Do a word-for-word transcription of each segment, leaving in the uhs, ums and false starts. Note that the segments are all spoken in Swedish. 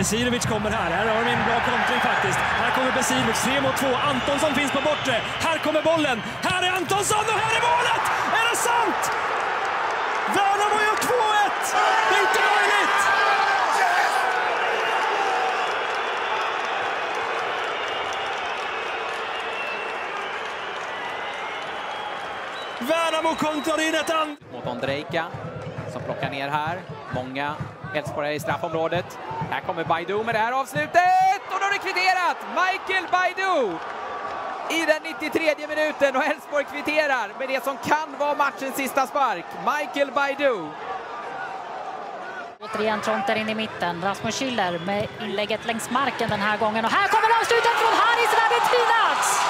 Besirovic kommer här. Här har de en bra kontring faktiskt. Här kommer Besirovic, tre mot två. Antonsson finns på bortre. Här kommer bollen. Här är Antonsson och här är målet! Är det sant? Värnamo gör två ett! Det är inte möjligt! Värnamo kontrar in ett and. Mot Ondrejka som plockar ner här. Många Elfsborg i straffområdet. Här kommer Baidu med det här avslutet. Och då är det kvitterat! Michael Baidu i den nittiotredje minuten och Elfsborg kvitterar med det som kan vara matchens sista spark. Michael Baidu. Återigen trångt där in i mitten. Rasmus Schiller med inlägget längs marken den här gången. Och här kommer avslutet från Haris Radetinac!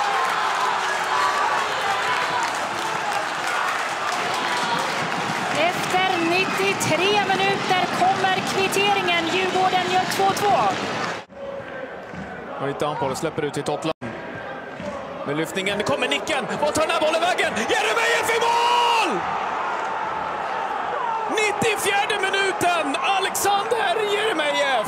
Efter nittiotre minuter kommer kvitteringen. Djurgården gör två två. Och inte anpålet släpper ut till Totland. Med lyftningen kommer nicken. Vad tar den här bollen vägen? Jeremejeff i mål! nittiofjärde minuten. Alexander Jeremejeff.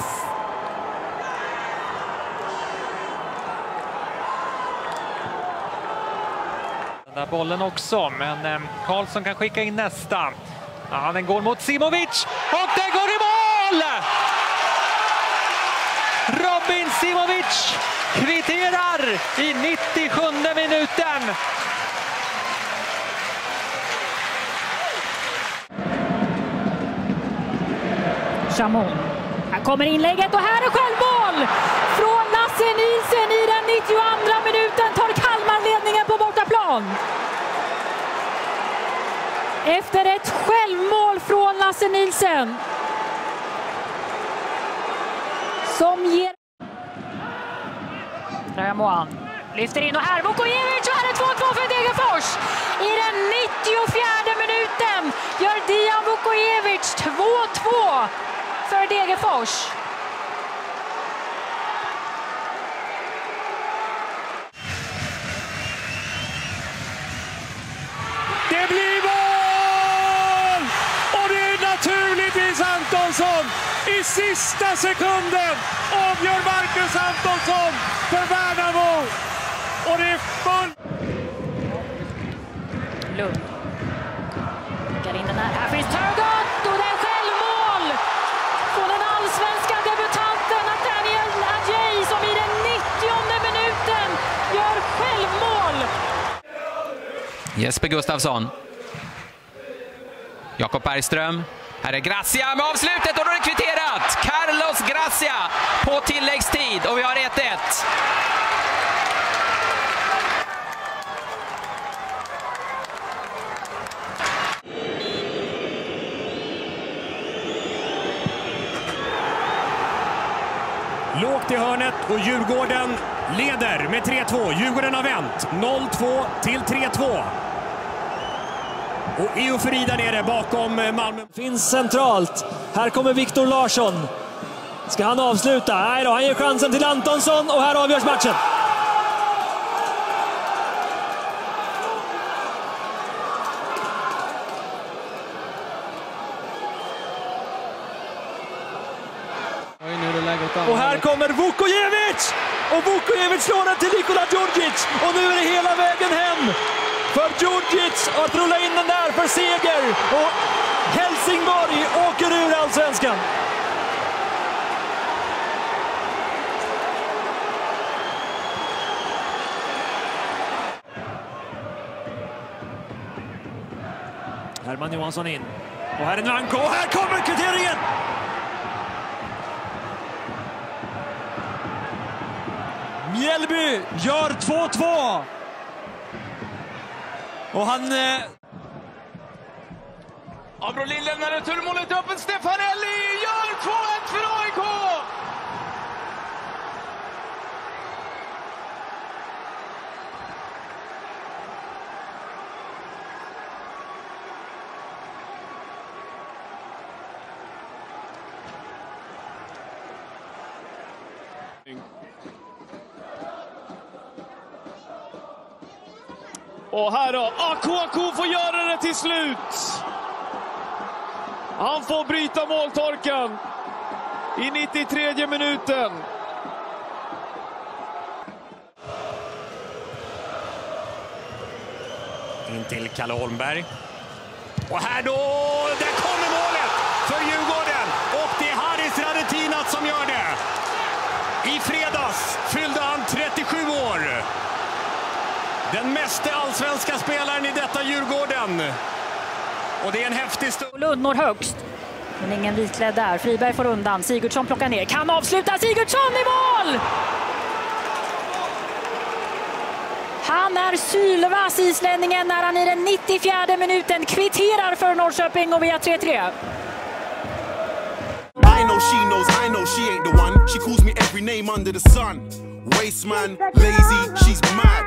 Den där bollen också, men eh, Karlsson kan skicka in nästa. Ja, den går mot Simovic och den går i mål! Robin Simovic kvitterar i nittiosjunde minuten. Chamon. Här kommer inlägget och här är självmål! Från Lasse Nilsson i den nittioandra minuten tar Kalmar ledningen på bortaplan. Efter ett självmål från Lasse Nilsson. Som ger... Ramoan lyfter in och här Vukojevic och här är två två för Degerfors. I den nittiofjärde minuten gör Dian Vukojevic två två för Degerfors. Det blir mål! Och det är naturligtvis Antonsson. I sista sekunden avgör Marcus Antonsson för Värnamo. Och det är full... Lund. Skickar in den här. Här finns Turgott och det är självmål från den allsvenska debutanten Nathaniel Adjei som i den nittionde minuten gör självmål. Jesper Gustafsson. Jakob Bergström. Här är Gracia med avslutet och då är det kvitterat. Carlos Gracia på tilläggstid och vi har ett ett. Lågt i hörnet och Djurgården leder med tre två. Djurgården har vänt. noll två till tre två. Och eufori där nere bakom Malmö. Finns centralt. Här kommer Viktor Larsson. Ska han avsluta? Nej då, han ger chansen till Antonsson och här avgörs matchen. Och här kommer Vukojevic! Och Vukojevic slår den till Nikola Djurdjic. Och nu är det hela vägen hem för Djurdjic att rulla in den där för seger. Och Helsingborg åker ur allsvenskan. Herman Johansson in. Och här är Nwanko. Och här kommer kvitteringen! Mjällby gör två två. Och han... Eh... Abrolin lämnar returmålet öppen. Stefanelli gör två ett för A I K! Och här då, Aku Aku får göra det till slut. Han får bryta måltorken. i nittiotredje minuten. In till Kalle Holmberg. Och här då, där kommer målet för Djurgården. Och det är Haris Radetinac som gör det. I fredags fyllde han trettiosju år. Den meste allsvenska spelaren i detta Djurgården. Och det är en häftig stund. Lund når högst. Men ingen vitklädd där. Friberg får undan. Sigurdsson plockar ner. Kan avsluta. Sigurdsson i mål! Han är sylvass, islänningen, när han i den nittiofjärde minuten kvitterar för Norrköping och vi har tre tre. I know she knows, I know she ain't the one. She calls me every name under the sun. Waste man, lazy, she's mad.